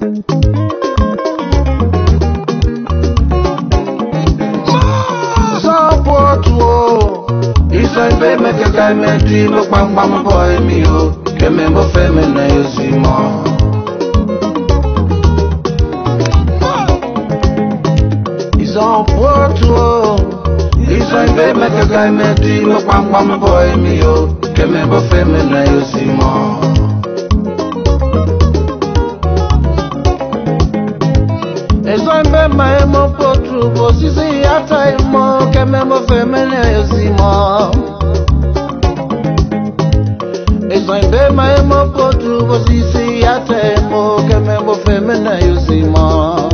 Baby, make a guy me dream of mama boy me oh, can me go feminine you Zimor. He's on Porto. He's on baby, make a guy me dream of mama boy me oh, can me go feminine you Zimor. He's on baby, my emo Porto, but she's a time more, can me go feminine you Zimor. Be my emo potu bosisi ate mo kemembo femina Zimor.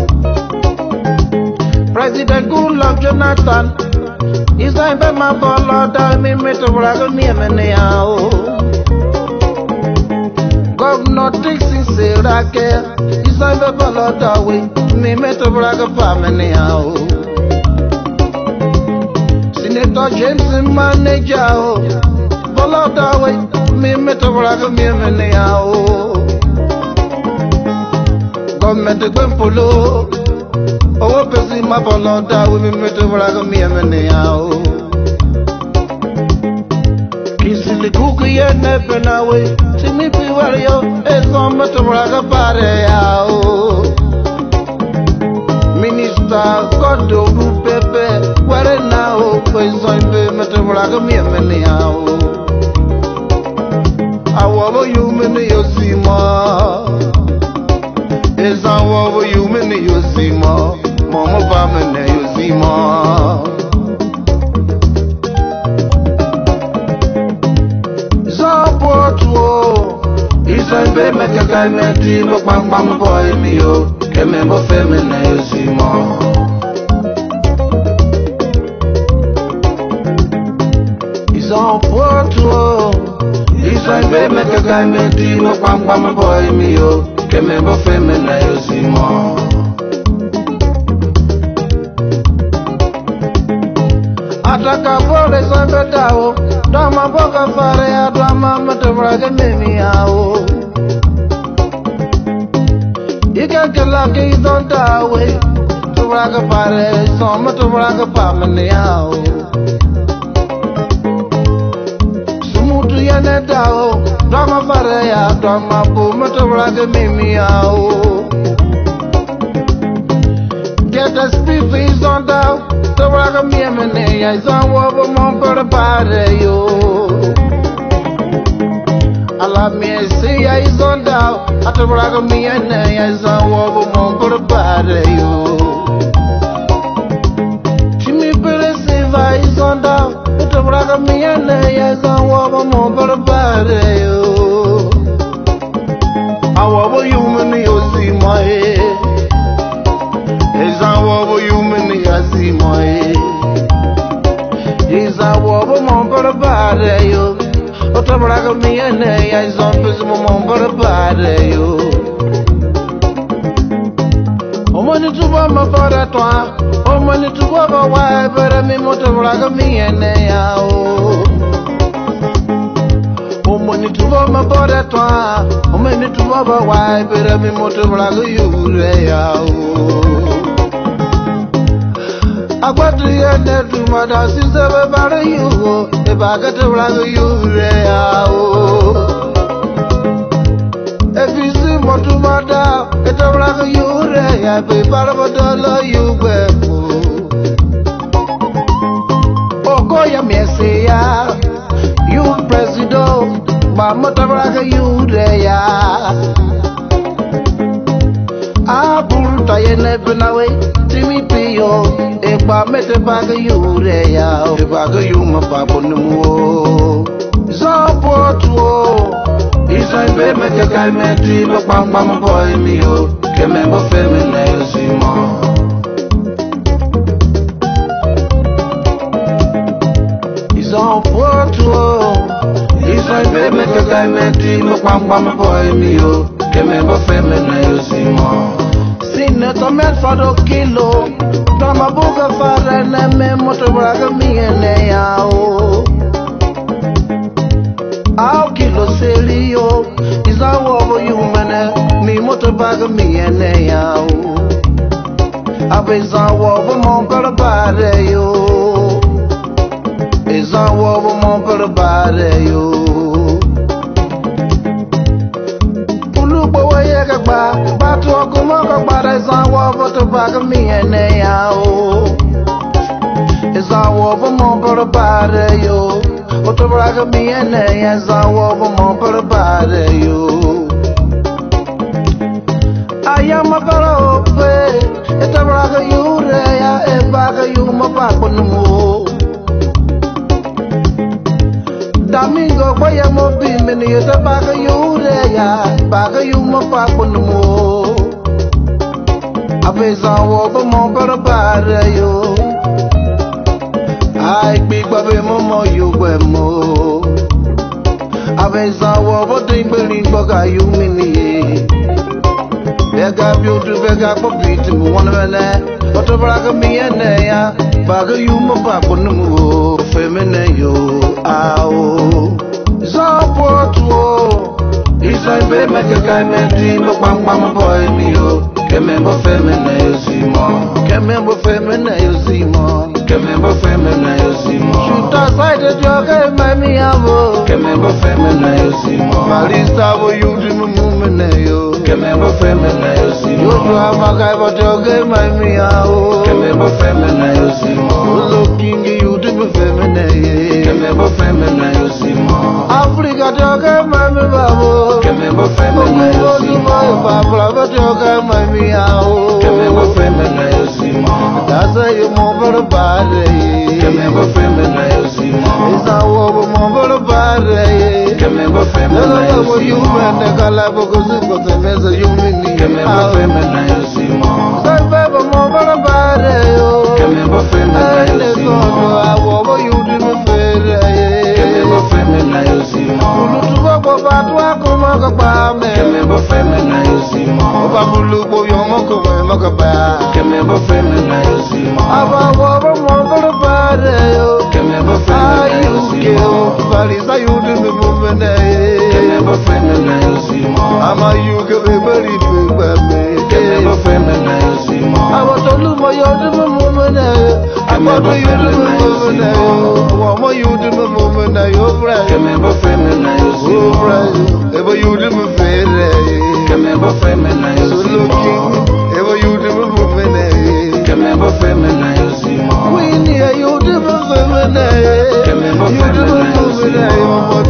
President Goodluck Jonathan is I'm be my bolo da mi meto brago mi emene yao. Governor Dixon Serake is I'm be bolo da we mi meto brago famene yao. Senator James Manager bolo da we me meto braga me meneao. Government gwempolo owo pesi ma bolonda we me meto braga me meneao. Kisili kuku ye ne penawe timi pi wario ezo meto braga pare yao. Minister Godo Rupepe ware nao ezo imbe meto braga me meneao. Our human Zimor is our human Zimor, Mama Bamane Zimor. Zaporto is a baby, make a guy me dream of mama boy me oh, can me go feminine Zimor. Is on Porto. Israel baby, make a guy me dream of mama boy me oh, can me go feminine Zimor. Ataka bore zambe dao, dama boka fare ya dama mata braga mimi yao. Ika kala ke idon dawe, to braga pare, so mata braga pamene yao. Yane dao, dama fareya, dama bu mata braga mimi yao. Get the speed is on down, the braga mimi ya is on wobo mon per pare yo. Ala me see ya is on down, at the braga mimi ya is on wobo mon per pare yo. Chimi pere seva is on down. Braga mi ene ya zawo mo barbare yo. Awo human Zimor. Ezawo human Zimor. Ezawo mo barbare yo. Otra braga mi ene ya zompes mo barbare yo. Omani tuba ma para toi. Omani tuba ba wa para mi moto braga mi ene yao. Omani tuba ma para toi. Omani tuba ba wa para mi moto braga yure yao. Akwati ene tuma da si sebe bara yugo e baga te braga yure yao. Efisi moto mada e te braga yure ya be para bodolo yugo. Ya mesia, you president, mama tabraga you ya. Abulta yene penawe, timi pio, eba mete baga you ya. Baga you ma papo numo. Zaporto, isa be mete kai me dream of mama boy me oh, can me go feminine Zimor. On Porto, Israel baby, make a guy me dream of mama boy me oh, can me go feminine Zimor. Senator met for the kilo, dama boga fare ne me moto braga mi ene yao. Ao kilo serio, is a wobo human, mi moto bag bag me and now. I've been on over mon body, you. It's on over mon body, you. Pulupo, I got back, but to a kumoka, but it's on over to bag me and now. It's on over mon body, you. What the bag me and now, it's on over mon body, you. I am a fellow, it's a raga you, a baga you, my papa no more. Domingo, why am I beaming? It's a baga you, my papa no more. I face on over more body, you. I big baby, mama, you were more. I face on over the building, bugger, you mean. Bega beauty, bega for beating one of them. But the braga me and ya, baga you, my papa, no feminine, you. Ow, Zimor, it's like baby, make a guy, man, dream of my boy, me, you. Remember feminine, Zimor. Remember feminine, Zimor. Remember feminine, Zimor. Shoot aside the joke, my me, avo. Remember feminine, Zimor. Barrister, you do the movement, you. Remember feminine, Zimor. You have a guy, but your game, my me, avo. Remember feminine, Zimor. Looking you do the feminine. Remember feminine, Zimor. Africa, your game, my me, avo. Remember feminine, Zimor. But your game, my me, avo. Remember feminine, Zimor. That's how you move the body. Remember feminine, Zimor. It's a woman move the body. Remember feminine, Zimor. You and the Calabo goes for the message you mean. Remember feminine, Zimor. Say, baby, move the body. Remember feminine, Zimor. I want you to be fair. Remember feminine, Zimor. Remember feminine, Zimor. Babulubo, your uncle, Makaba. Remember feminine, Zimor. Remember feminine, Zimor. Barrister, you do the movement. Remember feminine, Zimor. I'm a you give a very big baby. Remember feminine, Zimor. I want to lose my movement. I'm not you do the movement. What you do the movement? Remember feminine, Zimor. Ever you do the fair. Remember feminine, Zimor. Ever you do the movement. Remember feminine, Zimor. We need you do the movement. Remember feminine, Zimor.